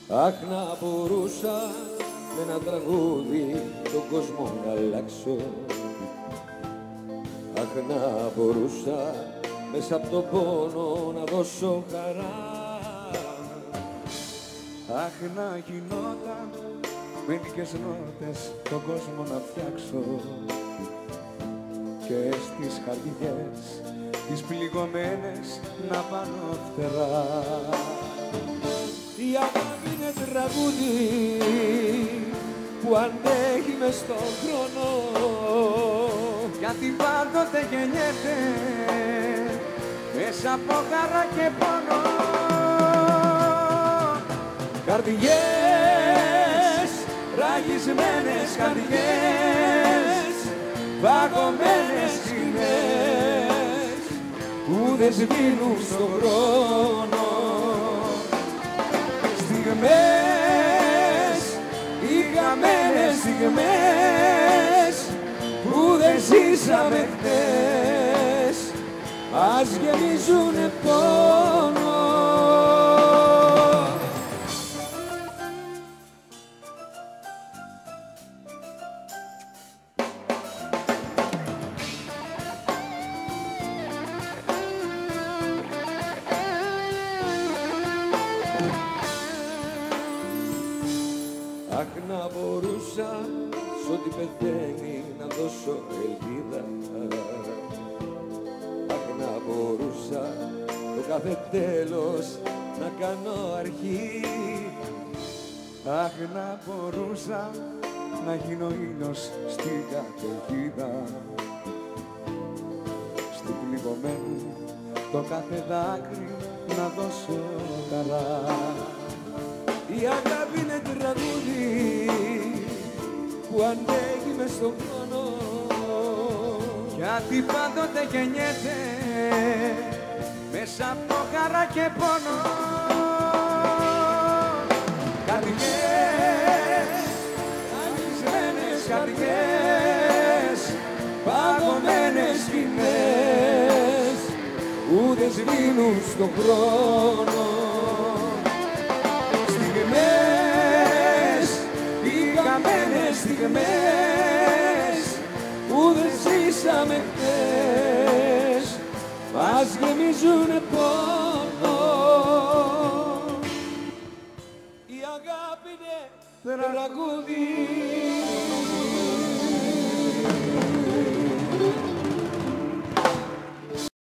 Αχ, να μπορούσα με ένα τραγούδι τον κόσμο να αλλάξω. Αχ, να μπορούσα μέσα από τον πόνο να δώσω χαρά. Αχ, να γινόταν με λίγες νότες τον κόσμο να φτιάξω και στις καρδιές τις πληγωμένες να πάνω φτερά. Η αγάπη είναι τραγούδι που αντέχει μες στον χρόνο, γιατί πάντοτε γεννιέται μέσα από χαρά και πόνο. Καρδιές, ραγισμένες καρδιές, παγωμένες σκηνές που δεν σβήνουν στον χρόνο. Στιγμές, οι χαμένες στιγμές που δεν ζήσαμε χτες, ας γεμίζουνε πόνο. Αχ, να μπορούσα σ' ό,τι πεθαίνει να δώσω ελπίδα. Αχ, να μπορούσα το κάθε τέλος να κάνω αρχή. Αχ, να μπορούσα να γίνω ήλιος στην καταιγίδα, στην πληγωμένη το κάθε δάκρυ να δώσω καλά. Η αγάπη είναι τραγούδι που αντέχει μες στον χρόνο, γιατί πάντοτε γεννιέται μέσα από χαρά και πόνο. Καρδιές, αγισμένες καρδιές, παγωμένες σκηνές που δεν σβήνουν στον χρόνο. Στιγμές, οι χαμένες στιγμές που δεν ζήσαμε χτες, μας γεμίζουνε πόνο. Η αγάπη είναι τραγούδι